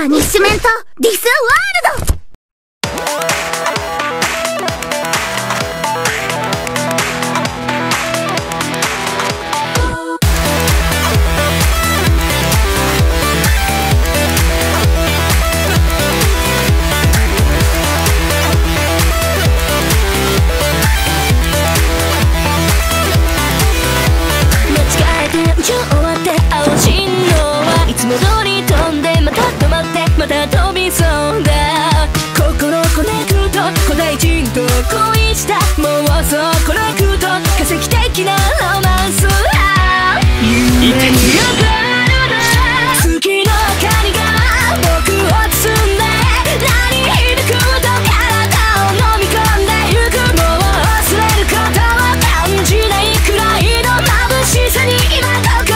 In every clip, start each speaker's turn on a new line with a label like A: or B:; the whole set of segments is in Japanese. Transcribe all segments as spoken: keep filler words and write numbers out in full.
A: パニッシュメントディスワールド。終わって青信号はいつも通り飛んでまた止まってまた飛びそうだ。心コネクト古代人と恋した妄想コネクト化石的なロマンス。夢に呼ばれる月の明かりが僕を包んで鳴り響くと体を飲み込んでゆく。もう忘れることを感じないくらいの眩しさに今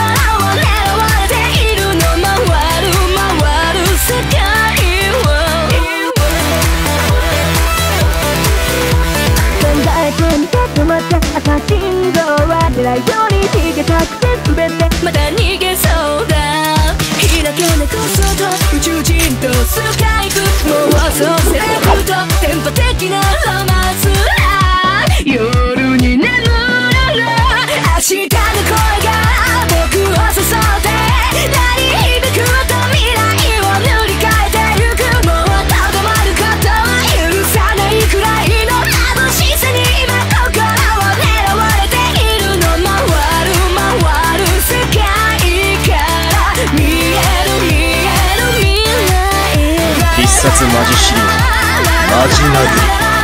A: 赤信号は狙いように逃げたくて滑ってまた逃げそうだ。開け猫外宇宙人とスカイプ妄想セレブと電波的なロマンス。夜に眠らぬ明日の声が僕を誘って鳴り響くと未来を塗り替えてゆく。もうとどまることは許さないくらいの眩しさに今心
B: 必殺マジシリーズマジ殴り。